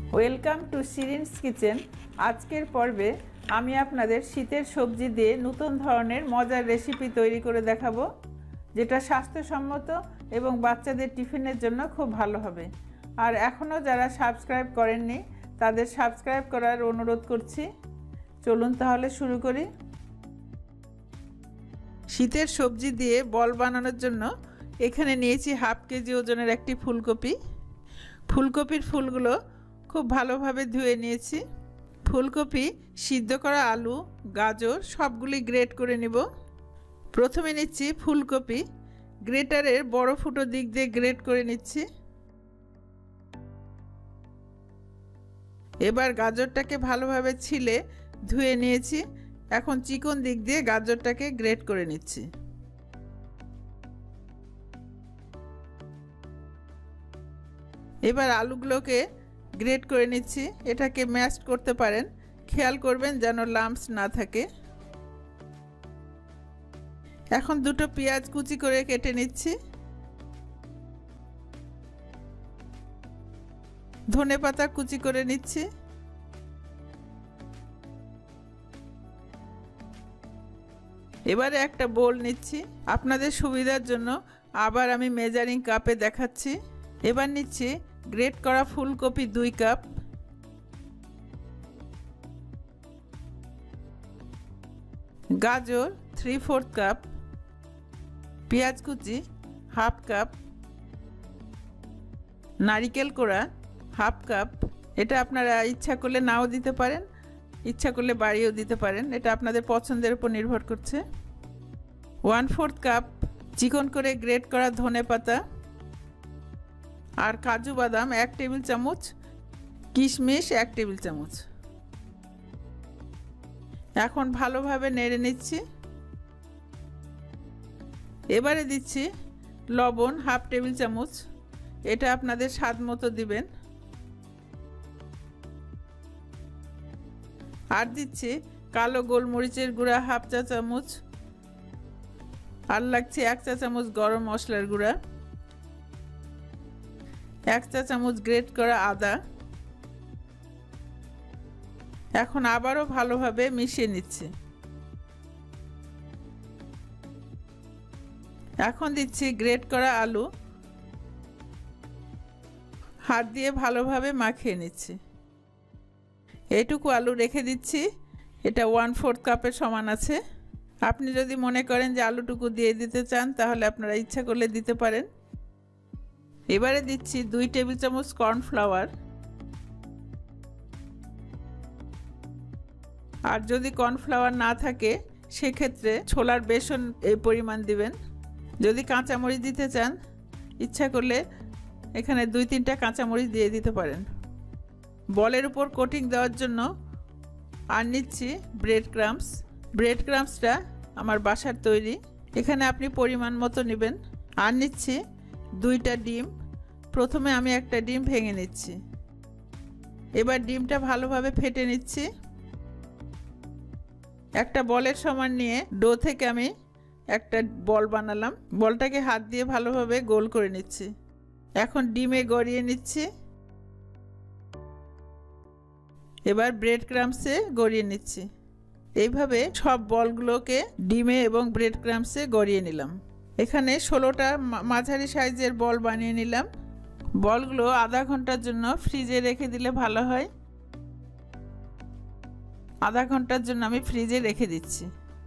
Welcome to শিরিনস kitchen. আজকের পর্বে আমি আপনাদের শীতের সবজি দিয়ে নতুন ধরনের মজার রেসিপি তৈরি করে দেখাবো, যেটা স্বাস্থ্যসম্মত এবং বাচ্চাদের টিফিনের জন্য খুব ভালো হবে। আর এখনও যারা সাবস্ক্রাইব করেননি তাদের সাবস্ক্রাইব করার অনুরোধ করছি। চলুন তাহলে শুরু করি। শীতের সবজি দিয়ে বল বানানোর জন্য এখানে নিয়েছি হাফ কেজি ওজনের একটি ফুলকপি। ফুলকপির ফুলগুলো খুব ভালোভাবে ধুয়ে নিয়েছি। ফুলকপি, সিদ্ধ করা আলু, গাজর সবগুলি গ্রেট করে নেব। প্রথমে নিচ্ছি ফুলকপি, গ্রেটারের বড় ফুটো দিক দিয়ে গ্রেট করে নিচ্ছি। এবার গাজরটাকে ভালোভাবে ছিলে ধুয়ে নিয়েছি। এখন চিকন দিক দিয়ে গাজরটাকে গ্রেট করে নিচ্ছি। এবার আলুগুলোকে গ্রেট করে নিচ্ছি। এটাকে ম্যাশ করতে পারেন, খেয়াল করবেন যেন লাম্পস না থাকে। এখন দুটো পেঁয়াজ কুচি করে কেটে নিচ্ছি। ধনেপাতা কুচি করে নিচ্ছি। এবারে একটা বোল নিচ্ছি। আপনাদের সুবিধার জন্য আবার আমি মেজারিং কাপে দেখাচ্ছি। এবার নিচ্ছি গ্রেট করা ফুলকপি 2 কাপ, গাজর 3/4 কাপ, পেঁয়াজ কুচি হাফ কাপ, নারিকেল কোড়া হাফ কাপ। এটা আপনারা ইচ্ছা করলে নাও দিতে পারেন, ইচ্ছা করলে বাড়িয়েও দিতে পারেন, এটা আপনাদের পছন্দের উপর নির্ভর করছে। 1/4 কাপ চিকন করে গ্রেট করা ধনেপাতা, আর কাজু বাদাম 1 টেবিল চামচ, কিশমিশ 1 টেবিল চামচ। এখন ভালোভাবে নেড়ে নিচ্ছি। এবারে দিচ্ছি লবণ হাফ টেবিল চামচ, এটা আপনাদের স্বাদ মতো দিবেন। আর দিচ্ছি কালো গোলমরিচের গুঁড়া হাফ চা চামচ, আর লাগছে 1 চা চামচ গরম মশলার গুঁড়া, 1 চা চামচ গ্রেট করা আদা। এখন আবারও ভালোভাবে মিশিয়ে নিচ্ছি। এখন দিচ্ছি গ্রেট করা আলু, হাত দিয়ে ভালোভাবে মাখিয়ে নিচ্ছি। এইটুকু আলু রেখে দিচ্ছি, এটা 1/4 কাপের সমান আছে। আপনি যদি মনে করেন যে আলুটুকু দিয়ে দিতে চান তাহলে আপনারা ইচ্ছা করলে দিতে পারেন। এবারে দিচ্ছি 2 টেবিল চামচ কর্নফ্লাওয়ার, আর যদি কর্নফ্লাওয়ার না থাকে সেক্ষেত্রে ছোলার বেসন এই পরিমাণ দিবেন। যদি কাঁচামরিচ দিতে চান ইচ্ছা করলে এখানে 2-3টা কাঁচামরিচ দিয়ে দিতে পারেন। বলের উপর কোটিং দেওয়ার জন্য আর নিচ্ছি ব্রেড ক্রাম্বস। ব্রেড ক্রাম্বসটা আমার বাসার তৈরি, এখানে আপনি পরিমাণ মতো নেবেন। আর নিচ্ছি 2টা ডিম। প্রথমে আমি একটা ডিম ভেঙে নিচ্ছি। এবার ডিমটা ভালোভাবে ফেটে নিচ্ছি। একটা বলের সমান নিয়ে ডো থেকে আমি একটা বল বানালাম। বলটাকে হাত দিয়ে ভালোভাবে গোল করে নিচ্ছি। এখন ডিমে গড়িয়ে নিচ্ছি। এবার ব্রেড ক্রাম্বসে গড়িয়ে নিচ্ছি। এইভাবে সব বলগুলোকে ডিমে এবং ব্রেড ক্রাম্বসে গড়িয়ে নিলাম। এখানে 16টা মাঝারি সাইজের বল বানিয়ে নিলাম। বলগুলো আধা ঘন্টার জন্য ফ্রিজে রেখে দিলে ভালো হয়। আধা ঘন্টার জন্য আমি ফ্রিজে রেখে দিচ্ছি।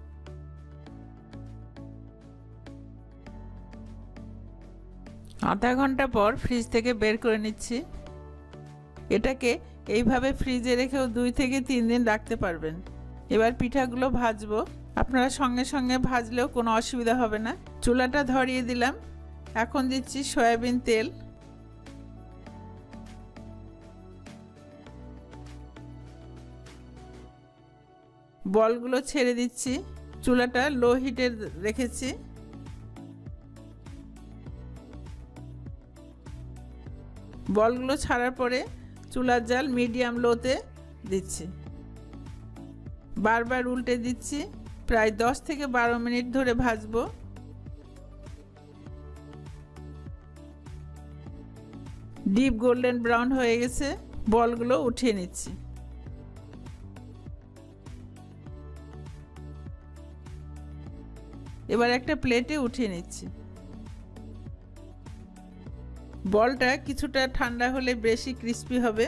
আধা ঘন্টা পর ফ্রিজ থেকে বের করে নিচ্ছি। এটাকে এইভাবে ফ্রিজে রেখেও 2 থেকে 3 দিন রাখতে পারবেন। এবার পিঠাগুলো ভাজবো। আপনারা সঙ্গে সঙ্গে ভাজলেও কোনো অসুবিধা হবে না। চুলাটা ধরিয়ে দিলাম। এখন দিচ্ছি সয়াবিন তেল। বলগুলো ছেড়ে দিচ্ছি। চুলাটা লো হিটে রেখেছি। বলগুলো ছাড়ার পরে চুলার জাল মিডিয়াম লোতে দিচ্ছি। বারবার উল্টে দিচ্ছি। প্রায় 10 থেকে 12 মিনিট ধরে ভাজবো। ডিপ গোল্ডেন ব্রাউন হয়ে গেছে। বলগুলো উঠিয়ে নিচ্ছি। এবার একটা প্লেটে উঠিয়ে নিচ্ছি। বলটা কিছুটা ঠান্ডা হলে বেশি ক্রিস্পি হবে।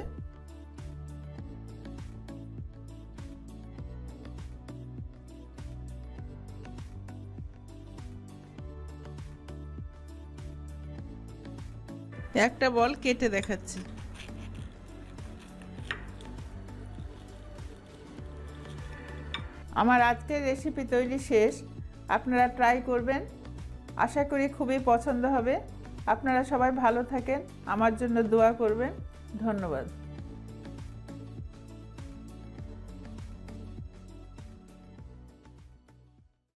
একটা বল কেটে দেখাচ্ছি। আমার আজকের রেসিপি তৈরি শেষ। আপনারা ট্রাই করবেন, আশা করি খুবই পছন্দ হবে। আপনারা সবাই ভালো থাকেন, আমার জন্য দোয়া করবেন। ধন্যবাদ।